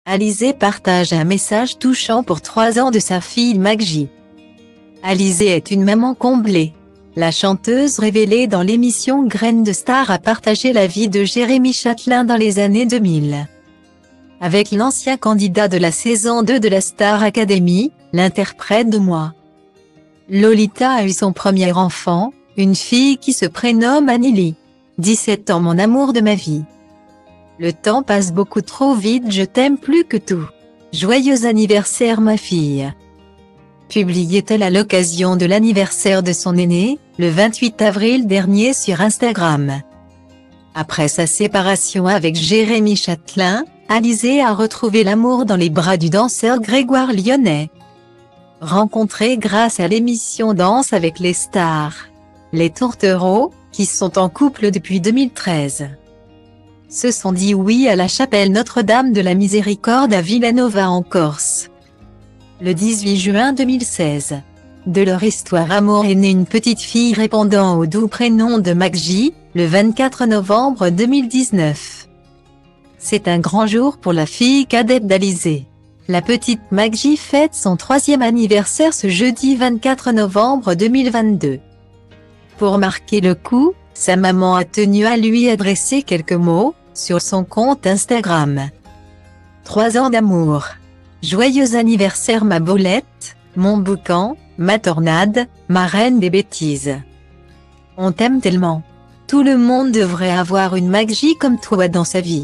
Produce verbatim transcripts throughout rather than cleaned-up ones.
Alizée partage un message touchant pour trois ans de sa fille Maggie. Alizée est une maman comblée. La chanteuse révélée dans l'émission Graines de Star a partagé la vie de Jérémy Chatelain dans les années deux mille. Avec l'ancien candidat de la saison deux de la Star Academy, l'interprète de Moi. Lolita a eu son premier enfant, une fille qui se prénomme Anneli. dix-sept ans, mon amour de ma vie. Le temps passe beaucoup trop vite, je t'aime plus que tout. Joyeux anniversaire ma fille. Publiait-elle à l'occasion de l'anniversaire de son aîné, le vingt-huit avril dernier sur Instagram. Après sa séparation avec Jérémy Chatelain, Alizée a retrouvé l'amour dans les bras du danseur Grégoire Lyonnais. Rencontrés grâce à l'émission Danse avec les stars, les Tourtereaux, qui sont en couple depuis deux mille treize. Se sont dit oui à la chapelle Notre-Dame de la Miséricorde à Villanova en Corse. Le dix-huit juin deux mille seize. De leur histoire amour est née une petite fille répondant au doux prénom de Maggie, le vingt-quatre novembre deux mille dix-neuf. C'est un grand jour pour la fille cadette d'Alizée. La petite Maggie fête son troisième anniversaire ce jeudi vingt-quatre novembre deux mille vingt-deux. Pour marquer le coup, sa maman a tenu à lui adresser quelques mots, sur son compte Instagram. Trois ans d'amour. Joyeux anniversaire ma Bolette, mon boucan, ma tornade, ma reine des bêtises. On t'aime tellement. Tout le monde devrait avoir une Maggie comme toi dans sa vie.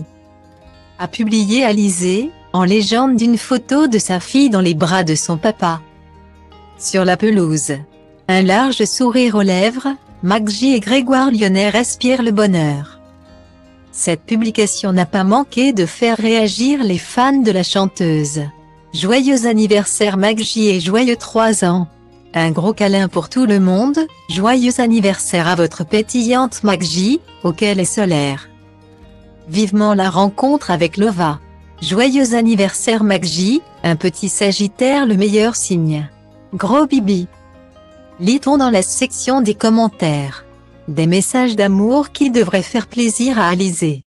A publié Alizée, en légende d'une photo de sa fille dans les bras de son papa. Sur la pelouse. Un large sourire aux lèvres, Maggie et Grégoire Lyonnais respirent le bonheur. Cette publication n'a pas manqué de faire réagir les fans de la chanteuse. Joyeux anniversaire Maggie et joyeux trois ans. Un gros câlin pour tout le monde, joyeux anniversaire à votre pétillante Maggie, auquel est solaire. Vivement la rencontre avec Lova. Joyeux anniversaire Maggie, un petit Sagittaire le meilleur signe. Gros bibi. Lit-on dans la section des commentaires. Des messages d'amour qui devraient faire plaisir à Alizée.